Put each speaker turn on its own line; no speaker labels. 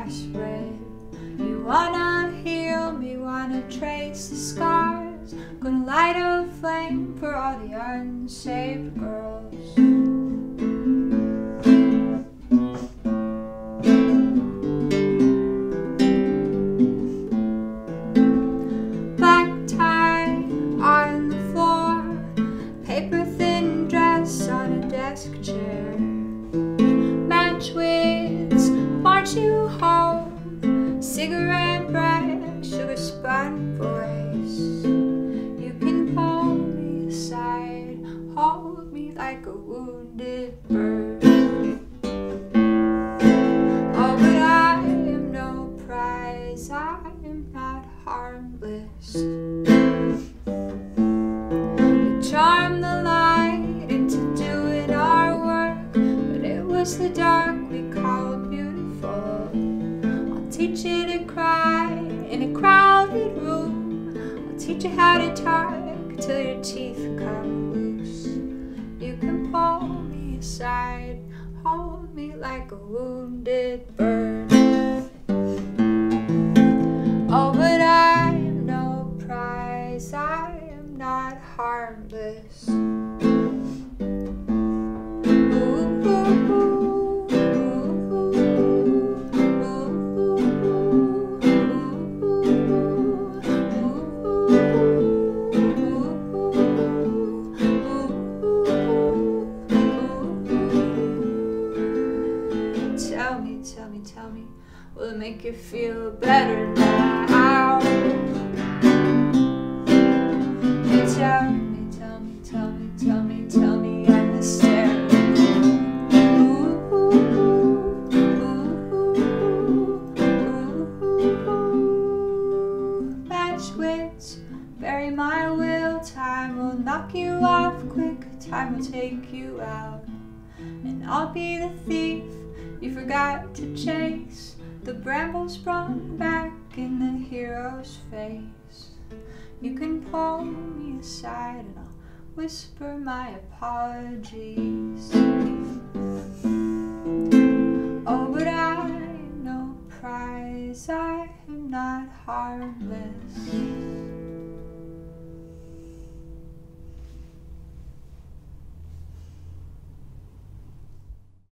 grass red. You wanna heal me, wanna trace the scars. Gonna light a flame for all the unsaved girls. Black tie on the floor, paper thin dress on a desk chair. Match wits march you home, cigarette breath, sugar spun voice. You can pull me aside, hold me like a wounded bird. Oh, but I am no prize, I am not harmless. We charmed the light into doing our work, but it was the dark we called beautiful. I'll teach you to cry in a crowded room. I'll teach you how to talk till your teeth come loose. You can pull me aside, hold me like a wounded bird. Oh, but I am no prize, I am not harmless. Tell me, will it make you feel better now? Tell me, I'm the stair. Match wits, bury my will. Time will knock you off quick. Time will take you out, and I'll be the thief you forgot to chase. The brambles sprung back in the hero's face. You can pull me aside and I'll whisper my apologies. Oh, but I am no prize, I am not harmless.